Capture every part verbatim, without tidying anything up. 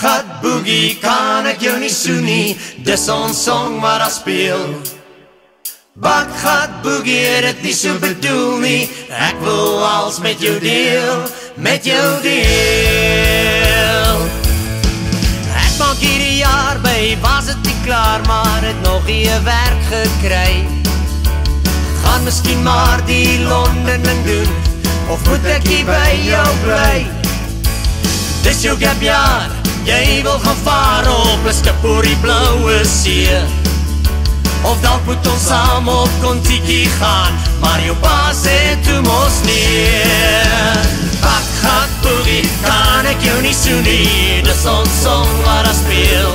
Baggat Boogie kan ek jou nie soen nie, dis ons song wat daar speel. Baggat Boogie het het nie so bedoel nie, ek wil alles met jou deel, met jou deel. Ek maak hierdie jaar by, was het nie klaar, maar het nog nie een werk gekry. Gaan miskien maar die Londen doen, of moet ek hier by jou bly? Dis jou gapjaar, jy wil gaan vaar op 'n skip oor die blauwe see. Of dalk moet ons saam op Kontiki gaan, maar jou pa sê toe mos nie. Baggat Boogie, kan ek jou nie soen nie, dis ons song wat daar speel.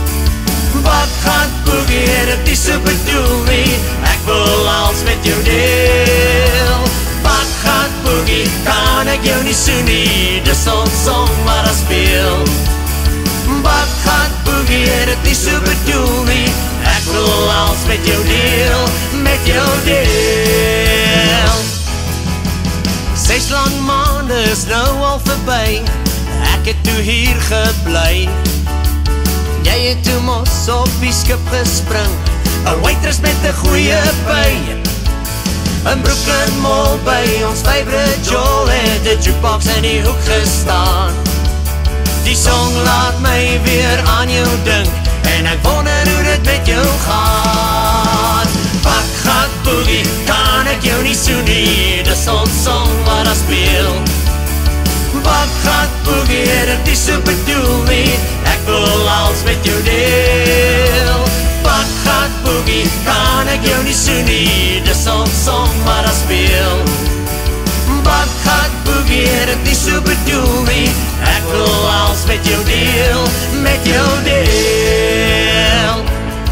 Baggat Boogie het het nie so bedoel nie, ek wil alles met jou deel. Baggat Boogie, kan ek jou nie soen nie, dis ons song wat daar speel. Baggat Boogie het het nie so bedoel nie, ek wil alles met jou deel, met jou deel. Ses lang maande is nou al verby, ek het toe hier gebly. Jy het toe mos op die skip gespring, 'n waitress met 'n goeie by. In Brooklyn Mall by ons favorite Joel het die jukebox in die hoek gestaan. Die song laat my weer aan jou dink, en ek wonder hoe dit met jou gaan. Baggat Boogie, kan ek jou nie soen nie, dis ons song wat daar speel. Baggat Boogie het het nie so bedoel nie, ek wil alles met jou deel. Baggat Boogie, kan ek jou nie soen nie, dis ons song wat daar speel. Baggat Boogie het het nie so bedoel nie, ek wil alles met jou deel, met jou deel.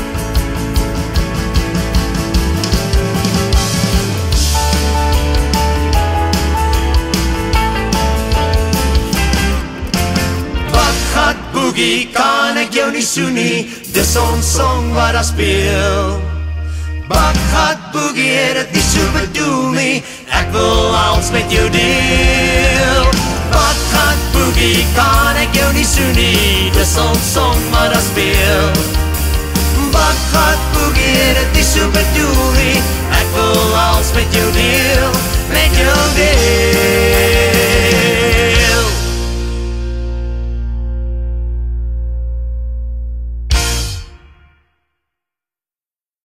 Baggat Boogie, kan ek jou nie soen nie, dis ons song wat daar speel. Baggat Boogie het het nie so bedoel nie, ek wil alles met jou deel. Baggat Boogie, kan ek jou nie soen nie, dis ons song wat daar speel. Baggat Boogie het het nie so bedoel nie,